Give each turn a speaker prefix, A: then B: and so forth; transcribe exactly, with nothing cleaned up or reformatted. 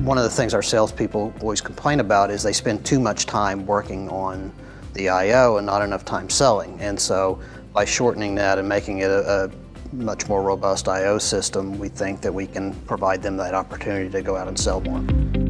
A: One of the things our salespeople always complain about is they spend too much time working on the I O and not enough time selling. And so by shortening that and making it a, a much more robust I O system, we think that we can provide them that opportunity to go out and sell more.